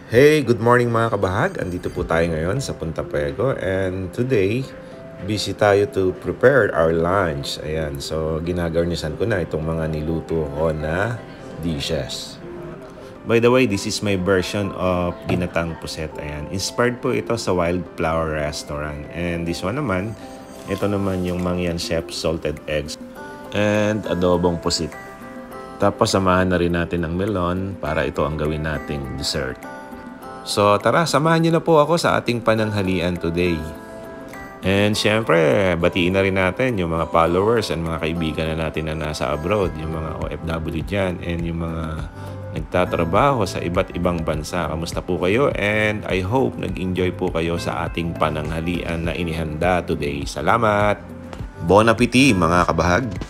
Hey, good morning mga kabahag. Andito po tayo ngayon sa Punta Puego and today, busy tayo to prepare our lunch. Ayan, so ginagarnisan ko na itong mga niluto ko na dishes. By the way, this is my version of ginatang puset. Ayan, inspired po ito sa Wildflower Restaurant. And this one naman, ito naman yung Mangyan Chef salted eggs and adobong pusit. Tapos samahan na rin natin ng melon para ito ang gawin nating dessert. So tara, samahan niyo na po ako sa ating pananghalian today. And syempre, batiin na rin natin yung mga followers and mga kaibigan na natin na nasa abroad, yung mga OFW dyan, and yung mga nagtatrabaho sa iba't ibang bansa. Kamusta po kayo? And I hope nag-enjoy po kayo sa ating pananghalian na inihanda today. Salamat! Bon appetit mga kabahag!